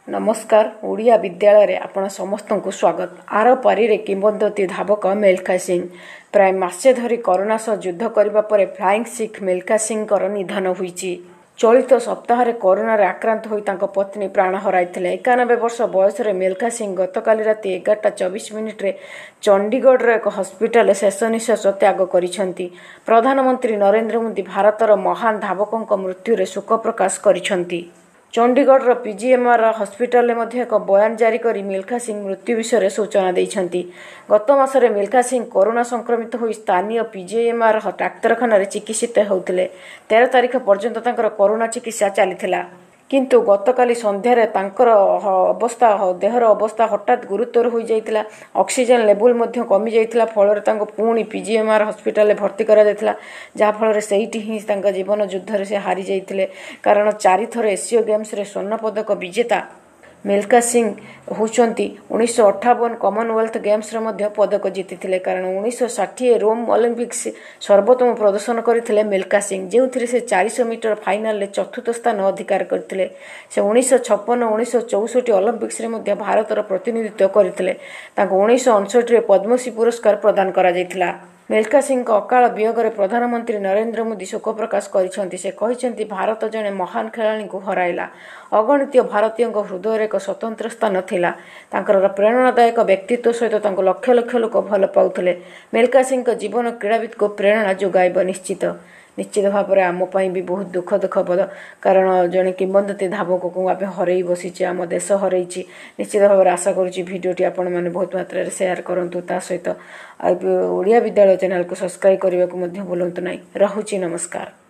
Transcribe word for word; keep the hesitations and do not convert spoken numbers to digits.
नमस्कार ओडिया विद्यालय आपण समस्त को स्वागत। आर पारी रे किंवदंती धावक मिल्खा सिंह प्राय मासे धरी कोरोना सह युद्ध करबा परे फ्लाइंग सिख मिल्खा सिंह कर निधन होईची। चलित सप्ताह रे कोरोना रे आक्रांत होई तांको पत्नी प्राण हराइथिले। एकानबे वर्ष बयस रे मिल्खा सिंह गतकाली राति एगारटा चौबीस मिनिट रे चंडीगढ़ रे एक हस्पिटाल शेष निश्वास त्याग करिसंती। प्रधानमंत्री नरेंद्र मोदी भारतर महान धावकंक मृत्यु रे शोक प्रकाश करिसंती। चंडीगढ़ पीजीएमआर हस्पिटाल में एक बयान जारी कर मिल्खा सिंह मृत्यु विषय सूचना देइछंती। गत मासरे मिल्खा सिंह कोरोना संक्रमित हो स्थानीय पीजीएमआर डाक्तरखाना चिकित्सित होते। तेरह तारीख पर्यंत तांकर कोरोना चिकित्सा चलीथिला, किंतु गतकाली संध्यारे तांकर अवस्था देहर अवस्था हठात गुरुतर हो जाइतिला। ऑक्सीजन लेवल मध्य कमी जाइतिला, फल तांको पुणी पीजीएमआर हस्पिटाल भर्ती करा जाइतिला, जहा फल सेहिटी ही तांका जीवन युद्ध रे से हारी जाइतिले। कारण चारि थर एशिया गेम्स रे स्वर्ण पदक विजेता मिल्खा सिंह होचंती उन्नीस अठावन कॉमनवेल्थ गेम्स रे मध्य पदक जीतिथिले। कारण उन्नीस साठ रोम ओलंपिक्स सर्वोत्तम प्रदर्शन करथिले मिल्खा सिंह, जेउथिरे से चार सौ मीटर फाइनल रे चतुर्थ स्थान अधिकार करथिले। से उन्नीस छप्पन उन्नीस चौसठ ओलंपिक्स रे मध्य भारतर प्रतिनिधित्व करथिले। ताको उन्नीस अड़सठ रे पद्मश्री पुरस्कार प्रदान करा जाइतिला। मिल्खा सिंह अकाल वियोग में प्रधानमंत्री नरेंद्र मोदी शोक प्रकाश करिसेंती। से कहिसेंती भारत जने महान खेलाड़ी को हराइला। अगणित भारतीय हृदय एक स्वतंत्र स्थान थिला। तांकर प्रेरणादायक व्यक्तित्व सहित तांको लक्ष लक्ष लोक भल पाउथिले। मिल्खा सिंह जीवन क्रीड़ाविद को प्रेरणा जोगाइब निश्चित निश्चित भाव में आम भी बहुत दुख दुख पद। कारण जड़े किंवदंती धावक को आम हरई बसी आम देश हरई। निश्चित भाव में आशा करुँची भिडियोटी आपण मैंने बहुत मात्रा शेयर करूँ। ता सहित ओडिया विद्यालय चैनल को सब्सक्राइब करने को भूलु ना। रहुची नमस्कार।